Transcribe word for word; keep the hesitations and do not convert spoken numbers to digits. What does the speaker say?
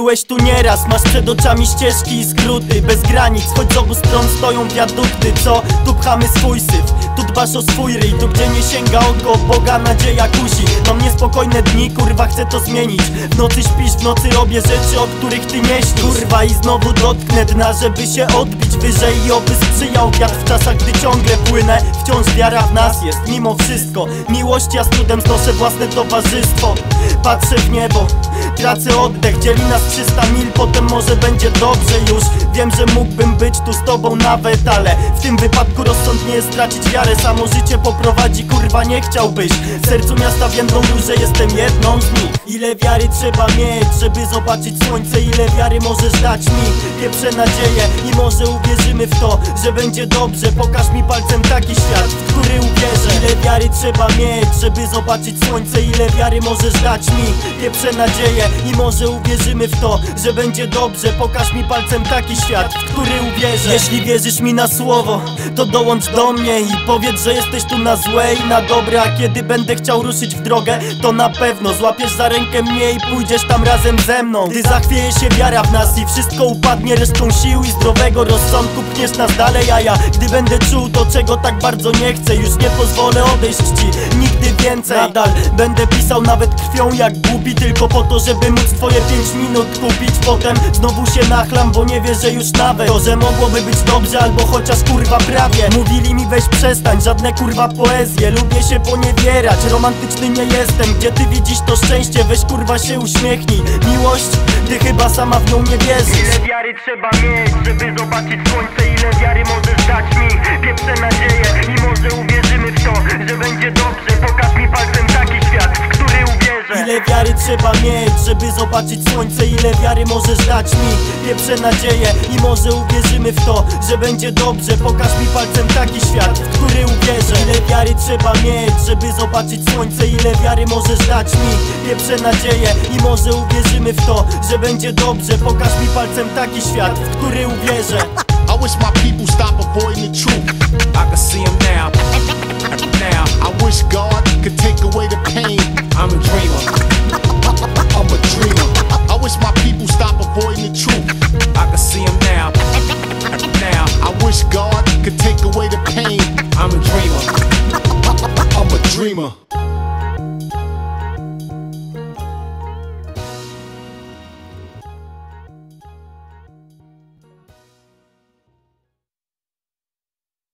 Byłeś tu nieraz, masz przed oczami ścieżki i skróty bez granic, choć z obu stron stoją wiadukty. Co? Tu pchamy swój syf, tu dbasz o swój ryj, tu gdzie nie sięga oko Boga nadzieja kusi. Mam niespokojne dni, kurwa chcę to zmienić. W nocy śpisz, w nocy robię rzeczy, o których ty nie śnisz. Kurwa i znowu dotknę dna, żeby się odbić wyżej i oby sprzyjał wiatr w czasach, gdy ciągle płynę. Wciąż wiara w nas jest, mimo wszystko. Miłość, ja z trudem znoszę własne towarzystwo. Patrzę w niebo, tracę oddech, dzieli nas trzysta mil, potem może będzie dobrze już. Wiem, że mógłbym być tu z tobą nawet, ale w tym wypadku rozsądnie jest stracić wiarę. Samo życie poprowadzi, kurwa nie chciałbyś. W sercu miasta więdą róże, jestem jedną z nich. Ile wiary trzeba mieć, żeby zobaczyć słońce? Ile wiary możesz dać mi? Pieprze nadzieję i może uwierzymy w to, że będzie dobrze. Pokaż mi palcem taki świat, w który uwierzę. Ile wiary trzeba mieć, żeby zobaczyć słońce? Ile wiary możesz dać mi? Pieprze nadzieję i może uwierzymy w to, że będzie dobrze. Pokaż mi palcem taki świat, w który uwierzę. Jeśli wierzysz mi na słowo, to dołącz do mnie i powiedz, że jesteś tu na złe i na dobre. A kiedy będę chciał ruszyć w drogę, to na pewno złapiesz za rękę mnie i pójdziesz tam razem ze mną. Gdy zachwieje się wiara w nas i wszystko upadnie resztką sił i zdrowego rozsądku, pchniesz nas dalej. A ja, gdy będę czuł to, czego tak bardzo nie chcę, już nie pozwolę odejść ci nigdy więcej. Nadal będę pisał nawet krwią jak głupi, tylko po to, żeby móc twoje pięć minut kupić. Potem znowu się nachlam, bo nie wierzę już nawet to, że mogłoby być dobrze, albo chociaż kurwa prawie. Mówili mi weź przestań, żadne kurwa poezje. Lubię się poniewierać, romantyczny nie jestem. Gdzie ty widzisz to szczęście? Weź kurwa się uśmiechnij. Miłość? Ty chyba sama w nią nie wierzysz. Ile wiary trzeba mieć, żeby zobaczyć słońce? Ile wiary możesz dać mi? Pieprze nadzieję i może uwierzymy w to, że będzie dobrze. Pokaż mi palcem taki świat, w który uwierzę. Ile wiary trzeba mieć, żeby zobaczyć słońce? Ile wiary możesz dać mi? Pieprze nadzieję i może uwierzymy w to, że będzie dobrze. Pokaż mi palcem taki świat, w który uwierzę. Ile wiary trzeba mieć, żeby zobaczyć słońce? Ile wiary możesz dać mi? Pieprze nadzieję i może uwierzymy w to, że będzie dobrze. Pokaż mi palcem taki świat, w który uwierzę. I wish my people stop avoiding the truth. I can see him now. Now I wish God could take away the pain. I'm a dreamer. I'm a dreamer. I wish my people stop avoiding the truth. I can see him now. Now I wish God could take away the